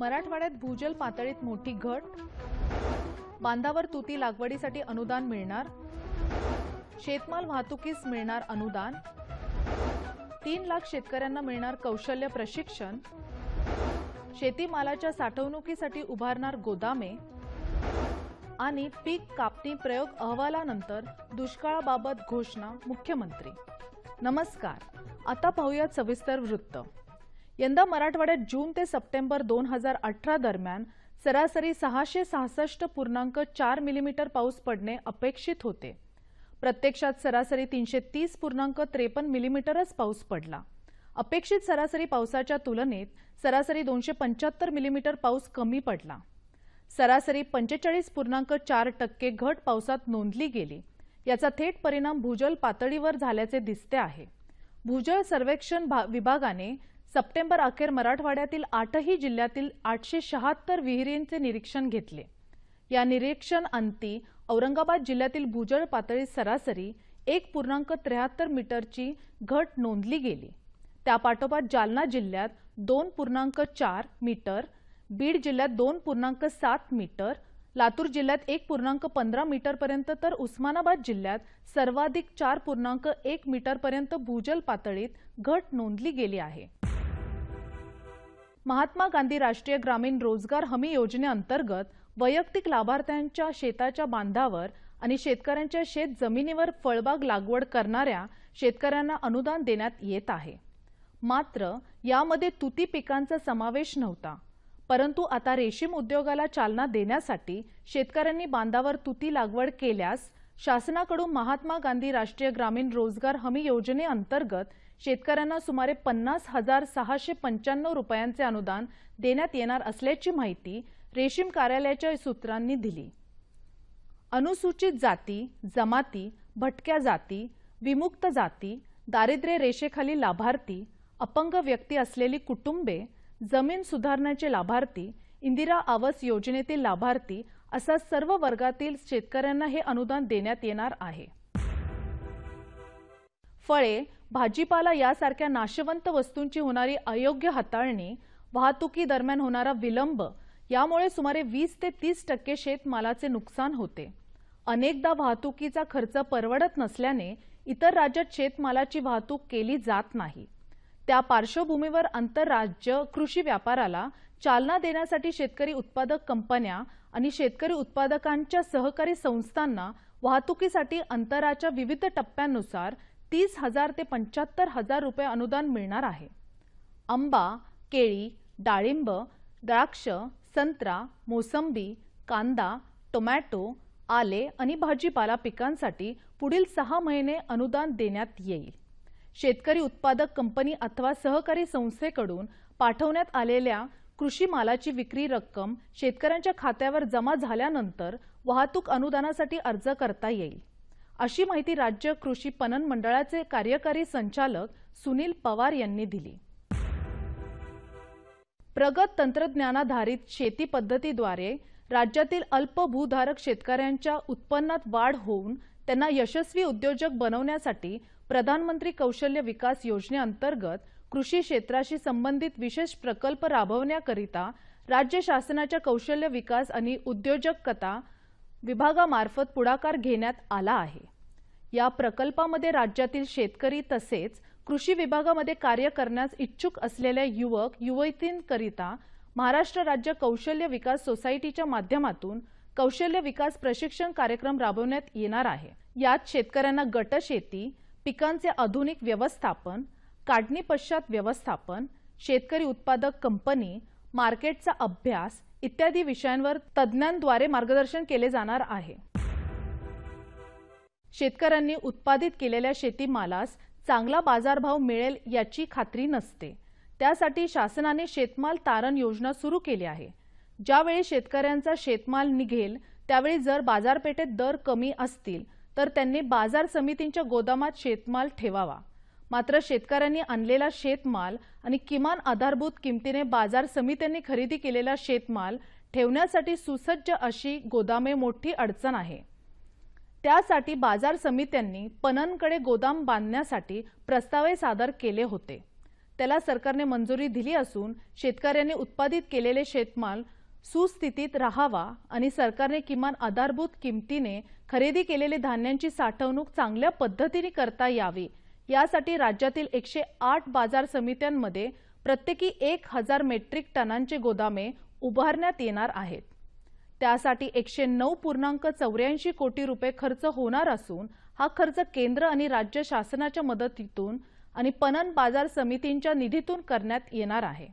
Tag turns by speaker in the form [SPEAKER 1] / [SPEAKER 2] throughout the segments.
[SPEAKER 1] मराठवाड्यात भूजल पातळीत मोठी घट, बांधावर तुती लागवडीसाठी अनुदान मिळणार, शेतमाल वाहतुकीस मिळणार अनुदान, 3 लाख शेतकऱ्यांना मिळणार कौशल्य प्रशिक्षण, शेतीमालाच्या साठवणुकीसाठी उभारणार गोदामे आणि पीक कापणी प्रयोग अहवालानंतर दुष्काळाबाबत घोषणा मुख्यमंत्री। नमस्कार, आता पाहूयात सविस्तर वृत्त। यंदा मराठवाड्यात जून ते सप्टेंबर 2018 दरम्यान सरासरी 666.4 मिलीमीटर पाऊस पडणे अपेक्षित होते। प्रत्यक्षात सरासरी 330.53 मिलीमीटरच पाऊस पडला। अपेक्षित सरासरी पावसाच्या तुलनेत सरासरी 275 मिलीमीटर पाऊस कमी पडला। सरासरी 45.4% घट पावसात नोंदली गेली। याचा थेट परिणाम भूजल पातळीवर झाल्याचे दिसते आहे। भूजल सर्वेक्षण विभागाने सप्टेंबर अखेर मराठवाड्यातील 8ही जिल्ह्यातील 876 विहिरींचे निरीक्षण घेतले। या निरीक्षण अंती औरंगाबाद जिल्ह्यातील भूजल पातळी सरासरी 1.73 मीटरची घट नोंदली गेली। त्यापाठोपाठ जालना जिल्ह्यात 2.4 मीटर, बीड जिल्ह्यात 2.7 मीटर, लातूर जिल्ह्यात 1.15 मीटर पर्यंत तर उस्मानाबाद जिल्ह्यात सर्वाधिक 4.1 मीटर पर्यंत भूजल पातळीत घट नोंदली गेली आहे। महात्मा गांधी राष्ट्रीय ग्रामीण रोजगार हमी योजनेअंतर्गत वैयक्तिक लाभार्थ्यांच्या शेताच्या बांधावर आणि शेतकऱ्यांच्या शेत जमिनीवर फळबाग लागवड करणाऱ्या शेतकऱ्यांना अनुदान देण्यात येत आहे। मात्र यामध्ये तुती पिकांचा समावेश नव्हता। परंतु आता रेशीम उद्योगाला चालना देण्यासाठी शेतकऱ्यांनी बांधावर तुती लागवड केल्यास शासनाकडून महात्मा गांधी राष्ट्रीय ग्रामीण रोजगार हमी योजनेअंतर्गत शेतकऱ्यांना सुमारे 50,695 रुपयांचे अनुदान देण्यात येणार असल्याची माहिती रेशीम कार्यालयाच्या सूत्रांनी दिली। अनुसूचित जाती, जमाती, भटक्या जाती, विमुक्त जाती, दारिद्र्य रेषेखालील लाभार्थी, अपंग व्यक्ती असलेली कुटुंबे, जमीन सुधारण्याचे लाभार्थी, इंदिरा आवास योजनेतील लाभार्थी असा सर्व वर्गातील शेतकऱ्यांना हे अनुदान देण्यात येणार आहे। फळे, भाजीपाला यासारख्या नाशवंत वस्तूंची होणारी अयोग्य हाताळणी, वाहतुकी दरम्यान होणारा विलंब यामुळे सुमारे 20 ते 30% शेतमालाचे नुकसान होते। अनेकदा वाहतुकीचा खर्च परवडत नसल्याने इतर राज्यात शेतमालाची वाहतूक केली जात नाही। त्या पार्श्वभूमीवर आंतरराज्य कृषी व्यापाराला चालना देण्यासाठी शेतकरी उत्पादक कंपन्या आणि शेतकरी उत्पादकांच्या सहकारी संस्थांना वाहतुकीसाठी अंतराच्या विविध टप्प्यांनुसार 30,000 ते 75,000 रुपये अनुदान मिळणार आहे। आंबा, केळी, डाळिंब, द्राक्ष, संत्रा, मोसंबी, कांदा, टोमॅटो, आले आणि भाजीपाला पिकांसाठी पुढील 6 महिने अनुदान देण्यात येईल। शेतकरी उत्पादक कंपनी अथवा सहकारी संस्थेकडून पाठवण्यात आलेल्या कृषी मालाची विक्री रक्कम शेतकऱ्यांच्या खात्यावर जमा झाल्यानंतर वाहतूक अनुदानासाठी अर्ज करता येईल, अशी माहिती राज्य कृषी पणन मंडळाचे कार्यकारी संचालक सुनील पवार यांनी दिली। प्रगत तंत्रज्ञानाधारित शेती पद्धतीद्वारे राज्यातील अल्पभूधारक शेतकऱ्यांच्या उत्पन्नात वाढ होऊन त्यांना यशस्वी उद्योजक बनवण्यासाठी प्रधानमंत्री कौशल्य विकास योजनेअंतर्गत कृषी क्षेत्राशी संबंधित विशेष प्रकल्प राबवण्याकरिता राज्य शासनाच्या कौशल्य विकास आणि उद्योजकता विभागामार्फत पुढाकार घेण्यात आला आहे। या प्रकल्पामध्ये राज्यातील शेतकरी तसेच कृषी विभागामध्ये कार्य करण्यास इच्छुक असलेल्या युवक युवतींकरिता महाराष्ट्र राज्य कौशल्य विकास सोसायटीच्या माध्यमातून कौशल्य विकास प्रशिक्षण कार्यक्रम राबवण्यात येणार आहे। यात शेतकऱ्यांना गट शेती, पिकांचे आधुनिक व्यवस्थापन, काढणी पश्चात व्यवस्थापन, शेतकरी उत्पादक कंपनी, मार्केटचा अभ्यास इत्यादी विषयांवर तज्ञांद्वारे मार्गदर्शन केले जाणार आहे। शेतकऱ्यांनी उत्पादित केलेल्या शेतीमालास चांगला बाजारभाव मिळेल याची खात्री नसते। त्यासाठी शासनाने शेतमाल तारण योजना सुरू केली आहे। ज्यावेळी शेतकऱ्यांचा शेतमाल निघेल त्यावेळी जर बाजारपेठेत दर कमी असतील तर त्यांनी बाजार समितींच्या गोदामात शेतमाल ठेवावा। मात्र शेतकऱ्यांनी आणलेला शेतमाल आणि किमान आधारभूत किमतीने बाजार समित्यांनी खरेदी केलेला शेतमाल ठेवण्यासाठी सुसज्ज अशी गोदामे मोठी अडचण आहे। त्यासाठी बाजार समित्यांनी पणनकडे गोदाम बांधण्यासाठी प्रस्ताव सादर केले होते। त्याला सरकारने मंजुरी दिली असून शेतकऱ्यांनी उत्पादित केलेले शेतमाल सुस्थितीत राहावा आणि सरकारने किमान आधारभूत किमतीने खरेदी केलेले धान्यांची साठवणूक चांगल्या पद्धतीने करता यावी यासाठी राज्यातील 108 बाजार समित्यांमध्ये प्रत्येकी 1000 मेट्रिक टनांचे गोदामे उभारण्यात येणार आहेत। त्यासाठी 109.84 कोटी रुपये खर्च होणार असून हा खर्च केंद्र आणि राज्य शासनाच्या मदतीतून आणि पणन बाजार समितींच्या निधीतून करण्यात येणार आहे।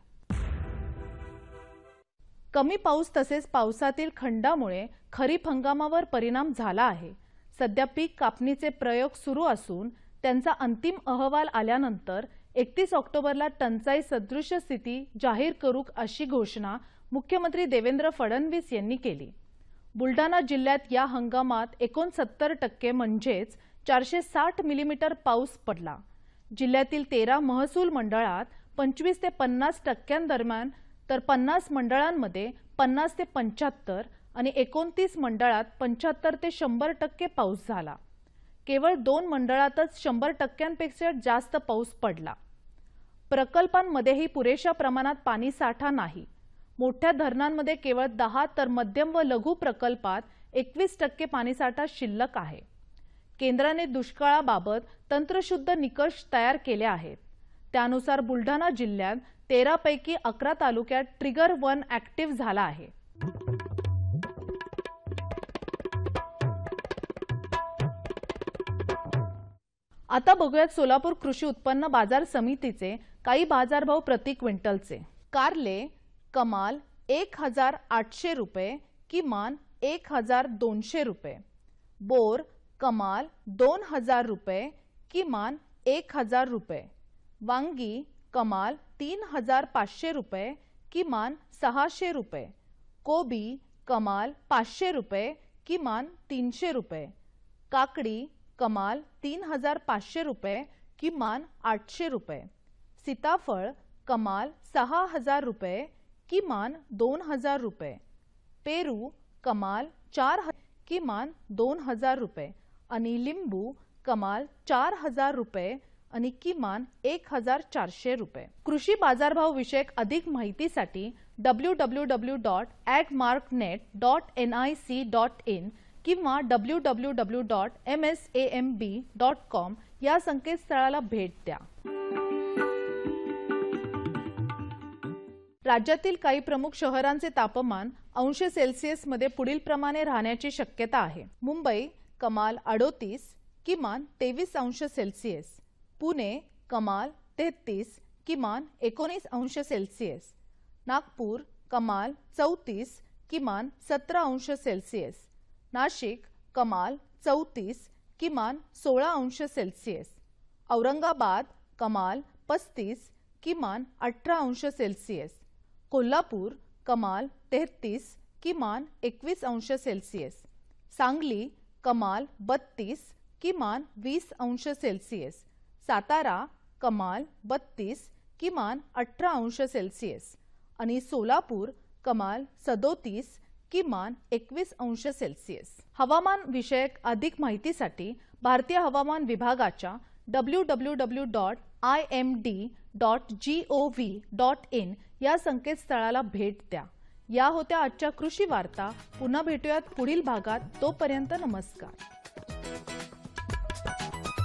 [SPEAKER 1] कमी पाऊस तसेच पावसातील खंडामुळे खरीप हंगामावर परिणाम झाला आहे। सध्या पीक कापणीचे प्रयोग सुरू असून त्यांचा अंतिम अहवाल आल्यानंतर 31 ऑक्टोबरला टंचाई सदृश स्थिती जाहीर करू अशी घोषणा मुख्यमंत्री देवेंद्र फडणवीस यांनी केली। बुलढाणा जिल्ह्यात या हंगामात 69% म्हणजेच 460 मिलीमीटर पाऊस पडला। जिल्ह्यातील 13 महसूल मंडळात 25 ते 50% दरम्यान तर 50 मंडळांमध्ये 50 ते 75 आणि 29 मंडळात 75 ते 100% पाऊस झाला। केवळ 2 मंडळातच 100%पेक्षा जास्त पाऊस पडला। प्रकल्पांमध्येही पुरेशा प्रमाणात पाणी साठा नाही। मोठ्या धरणांमध्ये केवळ 10 तर मध्यम व लघु प्रकल्पात 21% पाणीसाठा शिल्लक आहे। केंद्राने दुष्काळाबाबत तंत्रशुद्ध निकष तयार केले आहेत। त्यानुसार बुलढाणा जिल्ह्यात 13 पैकी 11 तालुक्यात ट्रिगर 1 ऍक्टिव्ह झाला आहे। आता बघूयात सोलापूर कृषी उत्पन्न बाजार समितीचे काही बाजारभाव प्रति क्विंटलचे। कारले कमाल 1800 रुपये, किमान 1200 रुपये। बोर कमाल 2000 रुपये, किमान 1000 रुपये। वांगी कमाल 3500 रुपये, किमान 600 रुपये। कोबी कमाल 500 रुपये, किमान 300 रुपये। काकडी कमाल 3500 रुपये, किमान 800 रुपये। सीताफळ कमाल 6000 रुपये, किमान 2000 रुपये। पेरू कमाल 4000 किमान 2000 रुपये आणि लिंबू कमाल 4000 रुपये आणि किमान 1400 रुपये। कृषी बाजारभाव विषयक अधिक माहितीसाठी www.agmarknet.nic.in किंवा www.msamb.com या संकेतस्थळाला भेट द्या। राज्यातील काही प्रमुख शहरांचे तापमान अंश सेल्सिअस मध्ये पुढील प्रमाणे राहण्याची शक्यता आहे। मुंबई कमाल 38, किमान 23 अंश सेल्सिअस। पुणे कमाल 33, किमान 19 अंश सेल्सिअस। नागपूर कमाल 34, किमान 17 अंश सेल्सिअस। नाशिक कमाल 34, किमान 16 अंश सेल्सिअस। औरंगाबाद कमाल 35, किमान 18 अंश सेल्सिअस। कोल्हापूर कमाल 33, किमान 21 अंश सेल्सिअस। सांगली कमाल 32, किमान 20 अंश सेल्सिअस। सातारा कमाल 32, किमान 18 अंश सेल्सिअस आणि सोलापूर कमाल 37, किमान 21 अंश सेल्सिअस। हवामान विषयक अधिक माहितीसाठी भारतीय हवामान विभागाच्या www.imd.gov.in या संकेतस्थळाला भेट द्या। या होत्या आजच्या कृषी वार्ता। पुन्हा भेटूयात पुढील भागात। तोपर्यंत नमस्कार।